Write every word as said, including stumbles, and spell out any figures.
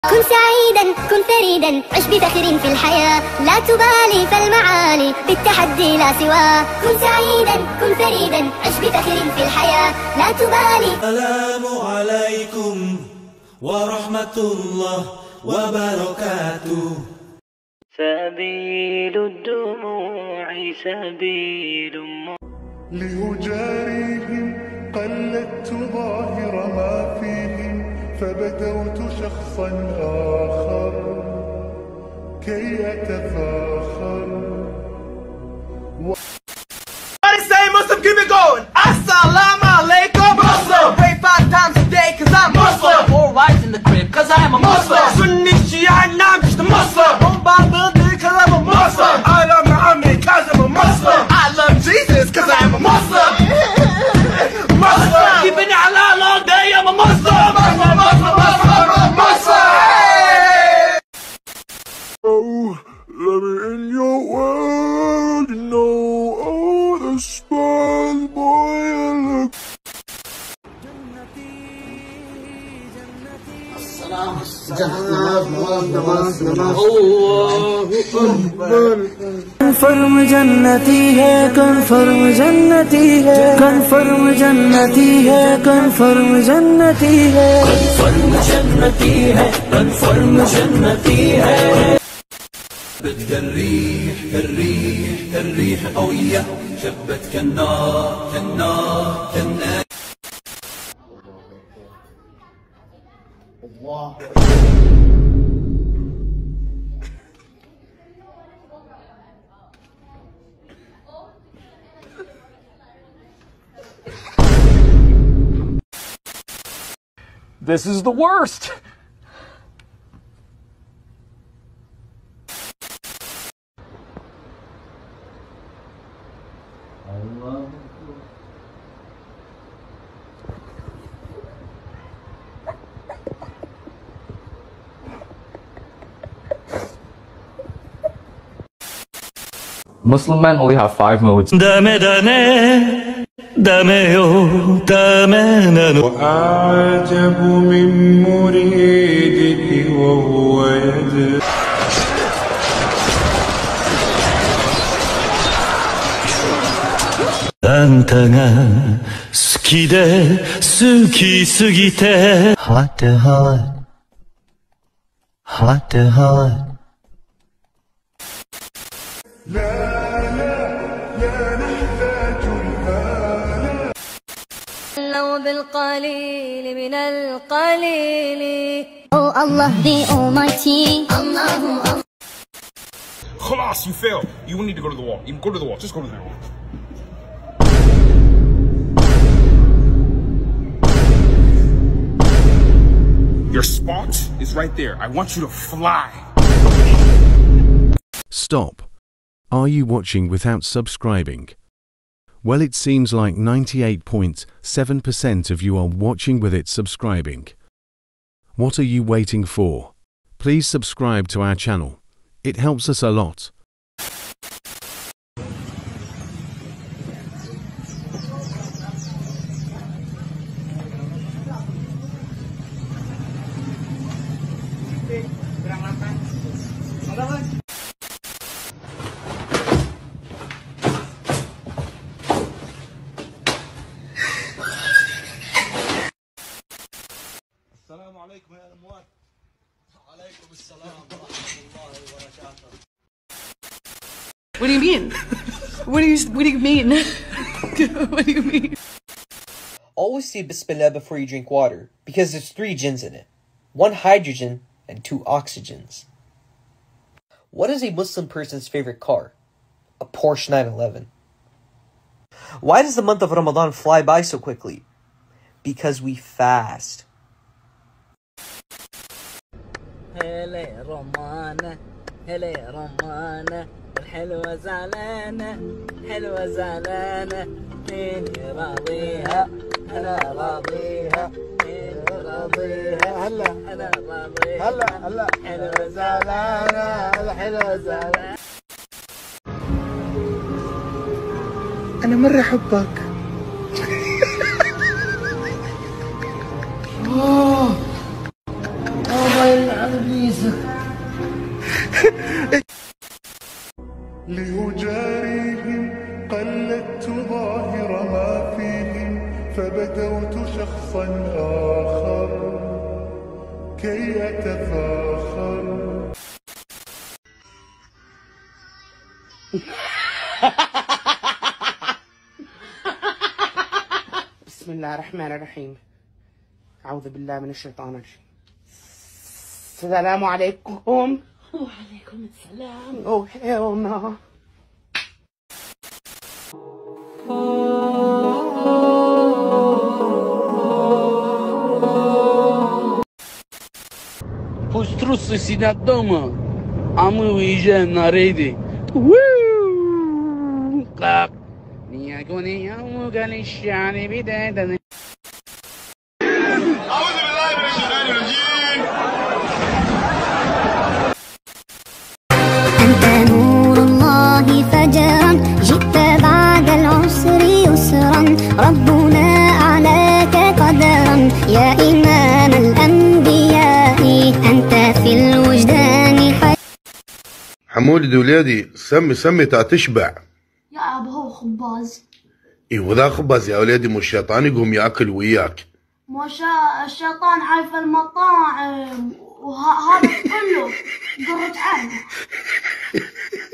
كن سعيدا كن فريدا عش بفخر في الحياة، لا تبالي فالمعالي بالتحدي لا سواه. كن سعيدا كن فريدا عش بفخر في الحياة، لا تبالي. السلام عليكم ورحمة الله وبركاته. سبيل الدموع سبيل لأجاريهم قلدت ظاهر ما فيهم، فبدوت شخصا آخر كي أتفاخر. Everybody say Muslim, keep it going. Assalamu alaikum. Muslim. Pray five times a day cause I'm Muslim. Four wives in the crib cause I am a Muslim. Sunni, Shia, and I'm just a Muslim. Don't bother cause I'm a Muslim. I love Muhammad cause I'm a Muslim. I love Jesus cause I am a Muslim. Muslim. Keeping it halal all day, I'm a Muslim. Muslim, Muslim, Muslim, Muslim. Oh, let me in your world, you know, oh, the spoil boy I look. Confirm जन्नती है, कन्फर्म जन्नती है, कन्फर्म जन्नती है, कन्फर्म जन्नती है, कन्फर्म जन्नती है, कन्फर्म जन्नती है. بدك الريح الريح الريح قوية، شبت كالنار كالنار كالنار. الله This is the worst! Muslim men only have five modes. وأعجب من مريدك وهو يدعو. Hot to hot, hot to hot. لا لا لا نحتاج الآن. لو بالقليل من القليل. Oh Allah the Almighty. Allahu Allah. Khalas, you failed. You need to go to the wall. You go to the wall. Just go to the wall. Your spot is right there. I want you to fly. Stop. Are you watching without subscribing? Well, it seems like ninety-eight point seven percent of you are watching with it subscribing. What are you waiting for? Please subscribe to our channel. It helps us a lot. السلام عليكم يا الأموات. وعليكم السلام ورحمة الله وبركاته. What do you mean? What do you What do you mean? What do you mean? Always say Bismillah before you drink water, because there's three jinns in it. One hydrogen and two oxygens. What is a Muslim person's favorite car? A Porsche nine eleven. Why does the month of Ramadan fly by so quickly? Because we fast. هلا رمانة هلا رمانة الحلوة زعلانة حلوة زعلانة مين راضيها أنا راضيها مين راضيها هلا أنا راضيها هلا هلا حلوة زعلانة الحلوة زعلانة. أنا مرة أحبك. الله يلعن ابليس. لأجاريهم قلدت ظاهر ما فيهم فبدوت شخصا آخر كي أتفاخر. بسم الله الرحمن الرحيم. أعوذ بالله من الشيطان الرجيم. السلام عليكم. وعليكم السلام. Oh hell no. Pus trussi da doma, a mă uige na rede. Clap. Nia goni amu galishani bidada. أنت نور الله فجرا جئت بعد العسر يسرا ربنا أعلاك قدرا يا إمام الأنبياء أنت في الوجدان حي. حمولي ولادي سمي سمي تا تشبع. يا أبا هو خباز. إيه وذا خباز يا ولادي مو الشيطان يقوم ياكل وياك. ما شاء الشيطان حيف المطاعم وهذا كله قرة عين.